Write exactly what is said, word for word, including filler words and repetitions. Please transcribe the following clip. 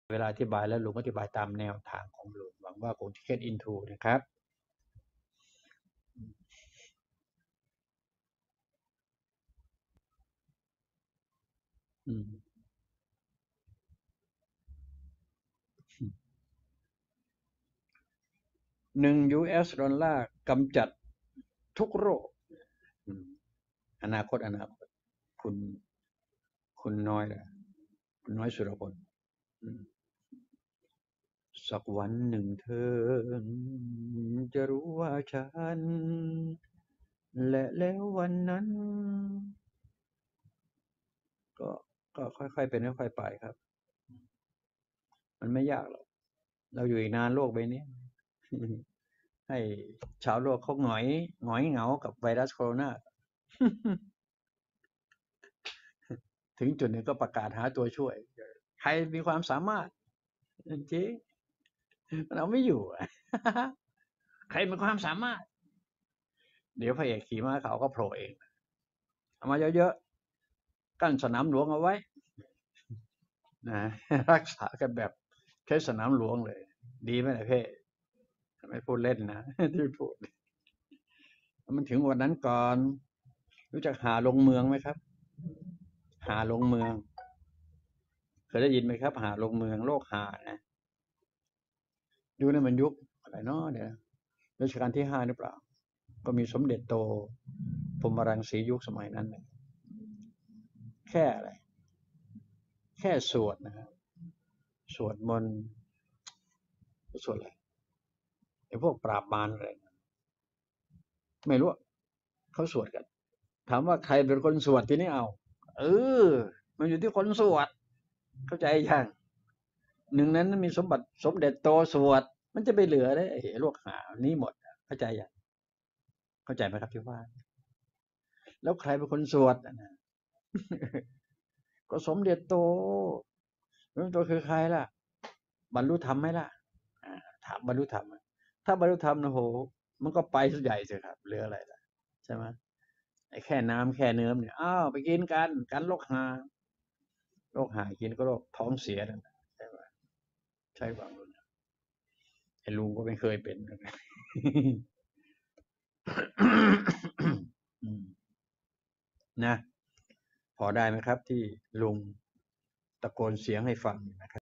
เวลาอธิบายแล้วลุงอธิบายตามแนวทางของลุงหวังว่าคงจะ get into นะครับหนึ่ง ยู เอส ดอลลาร์กำจัดทุกโรคอนาคตอนาคตคุณคุณน้อยเหรอคุณน้อยสุรพลสักวันหนึ่งเธอจะรู้ว่าฉันและแล้ววันนั้น ก็ก็ค่อยๆเป็นค่อยๆไปครับมันไม่ยากหรอกเราอยู่อีกนานโลกใบนี้ ให้ชาวโลกเขาหงอยหงอยเหงากับไวรัสโคโรนาถึงจุดหนึ่งก็ประกาศหาตัวช่วยใครมีความสามารถจริงเราไม่อยู่ ใครมีความสามารถเดี๋ยวพระเอกขี่ม้าขาวก็โผล่เองเอามาเยอะๆกั้นสนามหลวงเอาไว้นะรักษากันแบบใช้สนามหลวงเลย ดีไหมล่ะเพ่ไม่พูดเล่นนะที่พูดมันถึงวันนั้นก่อนรู้จักหาลงเมืองไหมครับหาลงเมืองเคยได้ยินไหมครับหาลงเมืองโลกหานะยุคนั้นมันยุคอะไรเนาะเนี่ยรัชกาลที่ห้าหรือเปล่าก็มีสมเด็จโตพรหมรังสียุคสมัยนั้นแค่อะไรแค่สวดนะครับสวดมนต์สวดอะไรไอ้พวกปราบมารอะไรไม่รู้เขาสวดกันถามว่าใครเป็นคนสวดทีนี้เอาเออมันอยู่ที่คนสวดเข้าใจยังหนึ่งนั้นมีสมบัติสมเด็จโตสวดมันจะไปเหลือได้โรคหานี้หมดเข้าใจยังเข้าใจไหมครับที่ว่าแล้วใครเป็นคนสวดนะก็สมเด็จโตสมเด็จโตคือใครล่ะบรรลุธรรมไหมล่ะถามบรรลุธรรมถ้าบรรลุธรรมนะโหมันก็ไปสุดใหญ่สิครับเหลืออะไรล่ะใช่ไหมไอ้แค่น้ำแค่เนื้อเนี่ยอ้าวไปกินกันกันโรคหาโรคหากินก็โรคท้องเสียนั่นใช่ไหมใช่ป่ะไอ้ลุงก็ไม่เคยเป็นนะพอได้ไหมครับที่ลุงตะโกนเสียงให้ฟังนะครับ